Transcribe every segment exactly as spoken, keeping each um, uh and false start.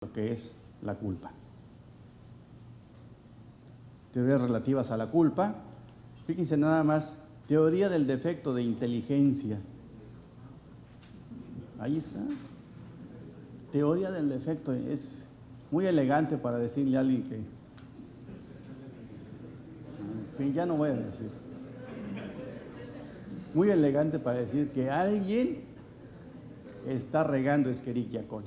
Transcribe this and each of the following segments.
lo que es la culpa. Teorías relativas a la culpa. Fíjense nada más, teoría del defecto de inteligencia. Ahí está. Teoría del defecto, es muy elegante para decirle a alguien que, que ya no voy a decir. Muy elegante para decir que alguien está regando Escherichia coli.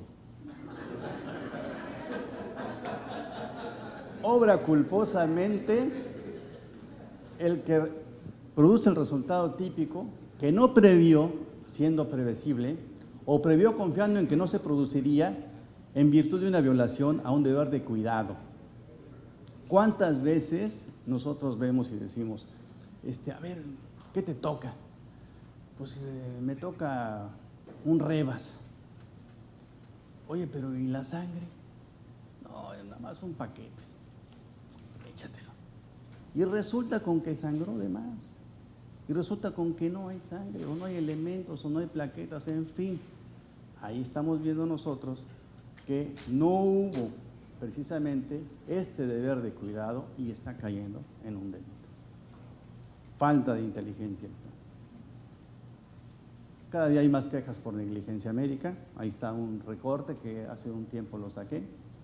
Obra culposamente el que produce el resultado típico que no previó, siendo previsible, o previó confiando en que no se produciría en virtud de una violación a un deber de cuidado. ¿Cuántas veces nosotros vemos y decimos, este, a ver, ¿qué te toca? Pues eh, me toca un rebas. Oye, pero ¿y la sangre? No, nada más un paquete. Échatelo. Y resulta con que sangró de más. Y resulta con que no hay sangre, o no hay elementos, o no hay plaquetas, en fin. Ahí estamos viendo nosotros que no hubo precisamente este deber de cuidado y está cayendo en un delito. Falta de inteligencia. Cada día hay más quejas por negligencia médica. Ahí está un recorte que hace un tiempo lo saqué.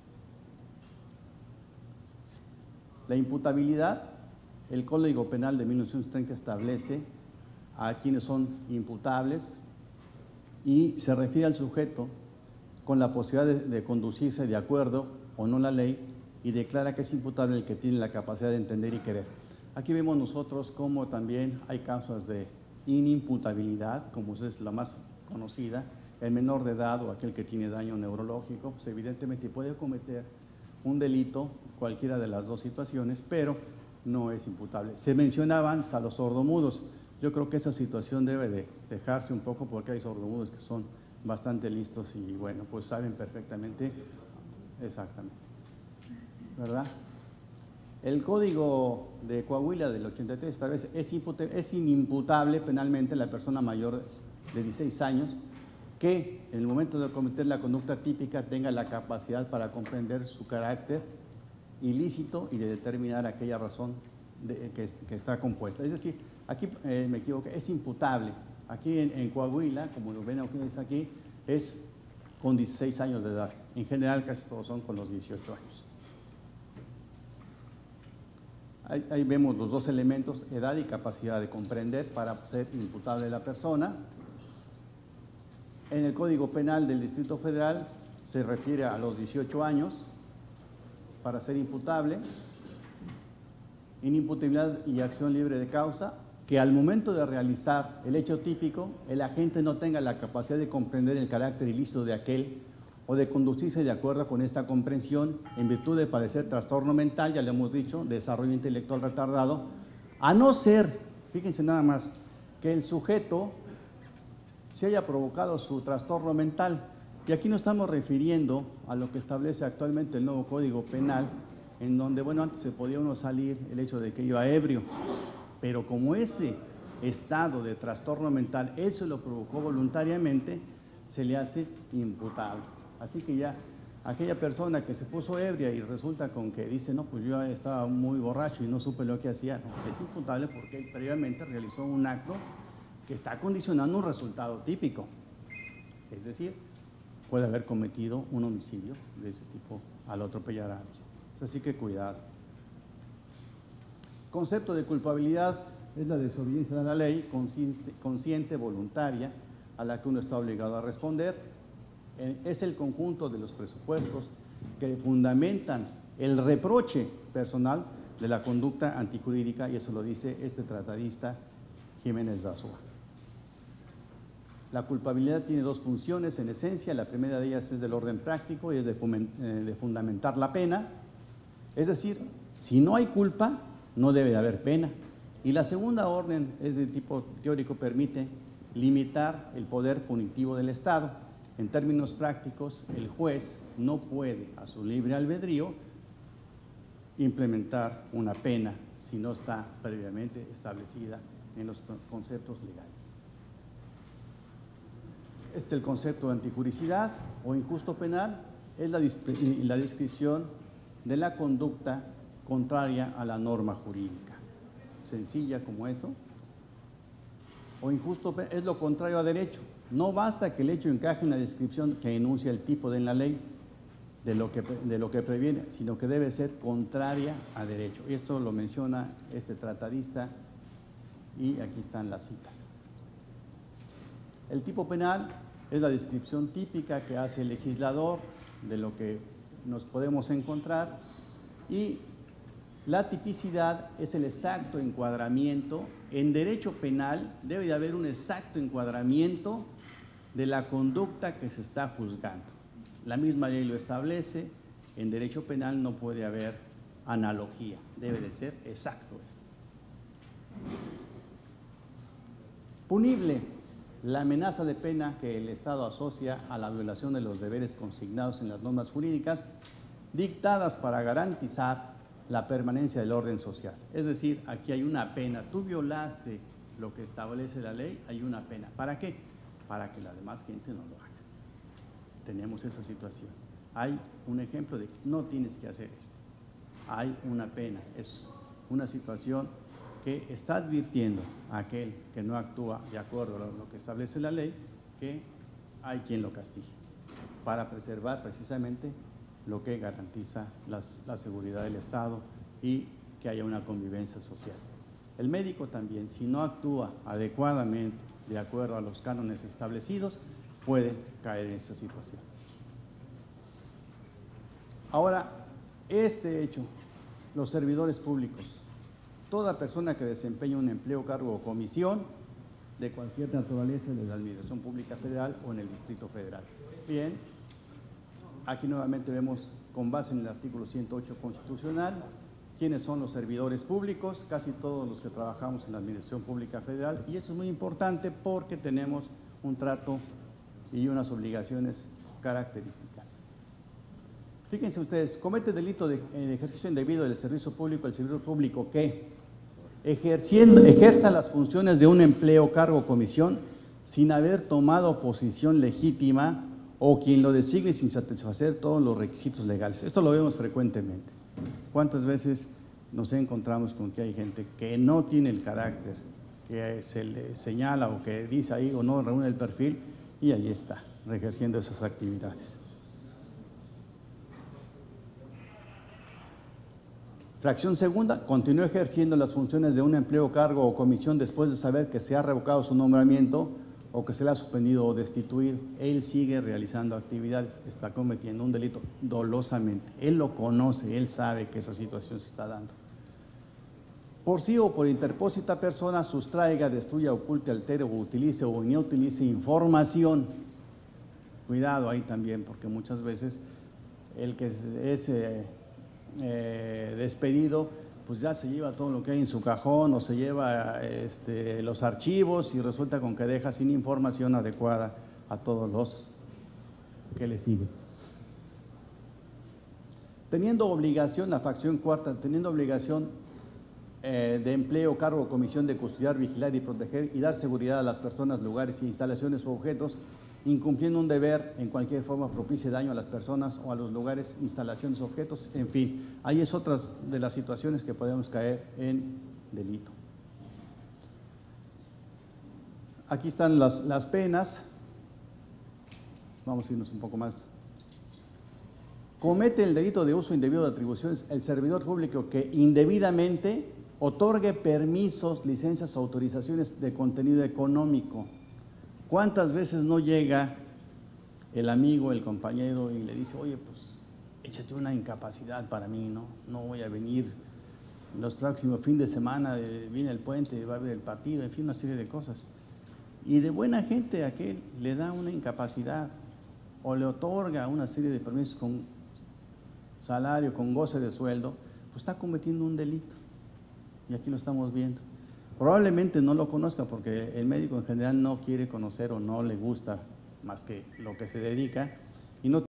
La imputabilidad, el Código Penal de mil novecientos treinta establece a quienes son imputables y se refiere al sujeto con la posibilidad de, de conducirse de acuerdo o no la ley y declara que es imputable el que tiene la capacidad de entender y querer. Aquí vemos nosotros cómo también hay causas de inimputabilidad, como es la más conocida, el menor de edad o aquel que tiene daño neurológico, pues evidentemente puede cometer un delito, cualquiera de las dos situaciones, pero no es imputable. Se mencionaban a los sordomudos. Yo creo que esa situación debe de dejarse un poco porque hay sordomudos que son bastante listos y bueno, pues saben perfectamente, exactamente, ¿verdad? El Código de Coahuila del ochenta y tres establece es, es inimputable penalmente la persona mayor de dieciséis años que en el momento de cometer la conducta típica tenga la capacidad para comprender su carácter ilícito y de determinar aquella razón de, que, que está compuesta. Es decir, aquí eh, me equivoqué, es imputable. Aquí en, en Coahuila, como lo ven ustedes aquí, es con dieciséis años de edad. En general casi todos son con los dieciocho años. Ahí, ahí vemos los dos elementos, edad y capacidad de comprender para ser imputable la persona. En el Código Penal del Distrito Federal se refiere a los dieciocho años para ser imputable. Inimputabilidad y acción libre de causa, que al momento de realizar el hecho típico, el agente no tenga la capacidad de comprender el carácter ilícito de aquel o de conducirse de acuerdo con esta comprensión en virtud de padecer trastorno mental, ya le hemos dicho, desarrollo intelectual retardado, a no ser, fíjense nada más, que el sujeto se haya provocado su trastorno mental. Y aquí nos estamos refiriendo a lo que establece actualmente el nuevo Código Penal, en donde, bueno, antes se podía uno salir el hecho de que iba ebrio, pero como ese estado de trastorno mental, él se lo provocó voluntariamente, se le hace imputable. Así que ya aquella persona que se puso ebria y resulta con que dice, no, pues yo estaba muy borracho y no supe lo que hacía, no, es imputable porque él previamente realizó un acto que está condicionando un resultado típico. Es decir, puede haber cometido un homicidio de ese tipo al atropellar a alguien. Así que cuidado. Concepto de culpabilidad es la desobediencia a la ley consciente, consciente, voluntaria, a la que uno está obligado a responder. Es el conjunto de los presupuestos que fundamentan el reproche personal de la conducta antijurídica, y eso lo dice este tratadista Jiménez Dazúa. La culpabilidad tiene dos funciones en esencia. La primera de ellas es del orden práctico y es de, de fundamentar la pena. Es decir, si no hay culpa, no debe de haber pena. Y la segunda orden es de tipo teórico, permite limitar el poder punitivo del Estado. En términos prácticos, el juez no puede, a su libre albedrío, implementar una pena si no está previamente establecida en los conceptos legales. Este es el concepto de antijuricidad o injusto penal. es la, la descripción de la conducta contraria a la norma jurídica. Sencilla como eso. O injusto es lo contrario a derecho. No basta que el hecho encaje en la descripción que enuncia el tipo de en la ley de lo que, de lo que previene, sino que debe ser contraria a derecho. Y esto lo menciona este tratadista y aquí están las citas. El tipo penal es la descripción típica que hace el legislador de lo que nos podemos encontrar y la tipicidad es el exacto encuadramiento. En derecho penal debe de haber un exacto encuadramiento de la conducta que se está juzgando. La misma ley lo establece, en derecho penal no puede haber analogía, debe de ser exacto esto. Punible, la amenaza de pena que el Estado asocia a la violación de los deberes consignados en las normas jurídicas dictadas para garantizar la permanencia del orden social. Es decir, aquí hay una pena, tú violaste lo que establece la ley, hay una pena. ¿Para qué? Para que la demás gente no lo haga. Tenemos esa situación. Hay un ejemplo de que no tienes que hacer esto. Hay una pena, es una situación que está advirtiendo a aquel que no actúa de acuerdo a lo que establece la ley, que hay quien lo castigue, para preservar precisamente lo que garantiza las, la seguridad del Estado y que haya una convivencia social. El médico también, si no actúa adecuadamente de acuerdo a los cánones establecidos, puede caer en esa situación. Ahora, este hecho, los servidores públicos, toda persona que desempeña un empleo, cargo o comisión de cualquier naturaleza en la Administración Pública Federal o en el Distrito Federal. Bien, aquí nuevamente vemos, con base en el artículo ciento ocho constitucional, quiénes son los servidores públicos, casi todos los que trabajamos en la Administración Pública Federal, y eso es muy importante porque tenemos un trato y unas obligaciones características. Fíjense ustedes, comete delito de ejercicio indebido del servicio público, el servidor público que ejerciendo, ejerza las funciones de un empleo, cargo o comisión sin haber tomado posición legítima o quien lo designe sin satisfacer todos los requisitos legales. Esto lo vemos frecuentemente. ¿Cuántas veces nos encontramos con que hay gente que no tiene el carácter que se le señala o que dice ahí o no reúne el perfil y ahí está, ejerciendo esas actividades? Fracción segunda, continúa ejerciendo las funciones de un empleo, cargo o comisión después de saber que se ha revocado su nombramiento o que se le ha suspendido o destituido. Él sigue realizando actividades, está cometiendo un delito dolosamente. Él lo conoce, él sabe que esa situación se está dando. Por sí o por interpósita persona, sustraiga, destruya, oculte, altere o utilice o inutilice información. Cuidado ahí también, porque muchas veces el que es eh, eh, despedido, pues ya se lleva todo lo que hay en su cajón o se lleva este, los archivos y resulta con que deja sin información adecuada a todos los que le siguen. Teniendo obligación, la fracción cuarta, teniendo obligación eh, de empleo, cargo o comisión de custodiar, vigilar y proteger y dar seguridad a las personas, lugares, instalaciones o objetos, incumpliendo un deber en cualquier forma propicie daño a las personas o a los lugares, instalaciones, objetos, en fin. Ahí es otra de las situaciones que podemos caer en delito. Aquí están las, las penas. Vamos a irnos un poco más. Comete el delito de uso indebido de atribuciones el servidor público que indebidamente otorgue permisos, licencias o autorizaciones de contenido económico. ¿Cuántas veces no llega el amigo, el compañero y le dice, oye, pues échate una incapacidad para mí, ¿no? No voy a venir los próximos fines de semana, eh, viene el puente, va a haber el partido, en fin, una serie de cosas. Y de buena gente aquel le da una incapacidad o le otorga una serie de permisos con salario, con goce de sueldo, pues está cometiendo un delito. Y aquí lo estamos viendo. Probablemente no lo conozca porque el médico en general no quiere conocer o no le gusta más que lo que se dedica y no